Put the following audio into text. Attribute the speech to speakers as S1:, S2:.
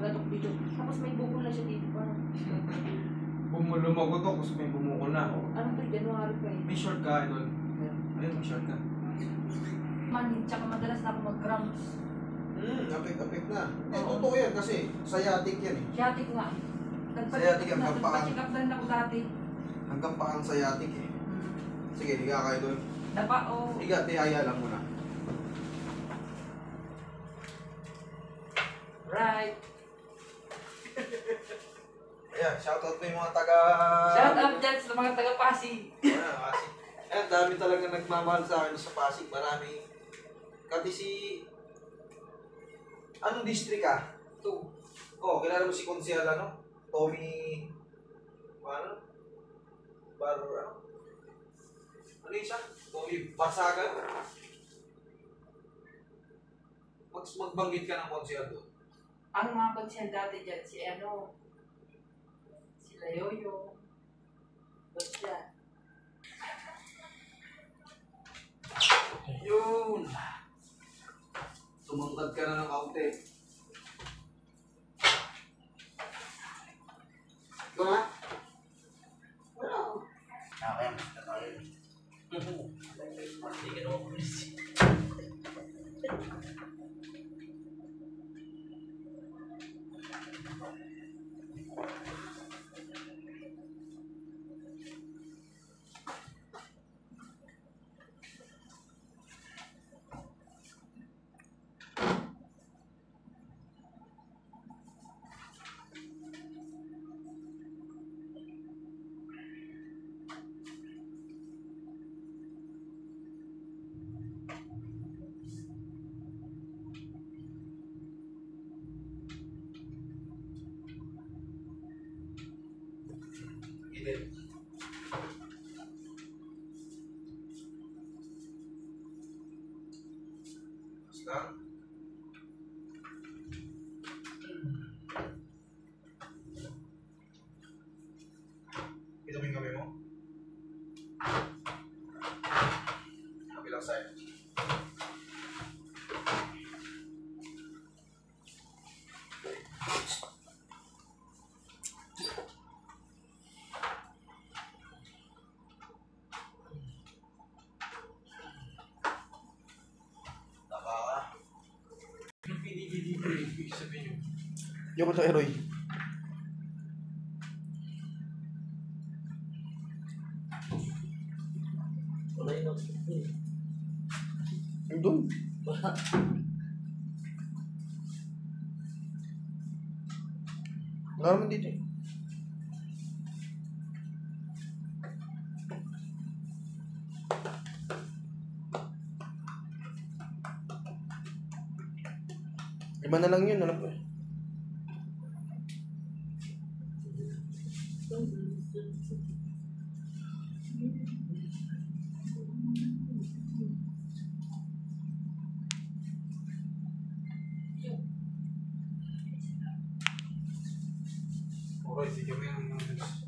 S1: nagatok-bitok. Tapos may bukol na siya dito pa.
S2: Lumagotok, tapos may bumukol na.
S1: Ano to, January pa eh.
S2: May short ka, idol. Ayun, may short ka.
S1: Tsaka madalas na ako mag-cramps.
S2: Apek na. Totoo yan kasi sciatic yan eh.
S1: Sciatic nga.
S2: Sciatic ang kampaan.
S1: Nagpa-check up na rin ako dati.
S2: Hanggang pa ang sciatic eh. Sige, higa ka, idol.
S1: Dapa o...
S2: Higa, tihaya lang muna.
S1: Right.
S2: Ayan, shoutout mo yung mga taga...
S1: Shout out dyan sa mga taga-Pasig.
S2: Ayan, Pasig. Ayan, dami talaga nagmamahal sa akin sa Pasig. Marami. Kati si... Anong district ka? Ito. Oh, kilala mo si Konsyal, ano? Tommy... Ano? Ano yun siya? Tommy Barsagan? Magbanggit ka ng Konsyal doon.
S1: Ang mga konsyal dati dyan, si ano... Sila Yoyo. Ba't siya?
S2: Yun! Tumangkad ka na ng kaunti. Ikaw na? Wala. Okay, basta tayo. Hindi ka naman pulis. Basta. Kita mo yung kamay mo? Kabilang side. Yung sa Eroy.
S3: Wala yun.
S2: Yung doon.
S3: Wala.
S2: Wala naman dito eh. Lima na lang yun, alam ko eh. Alright, sige mo yung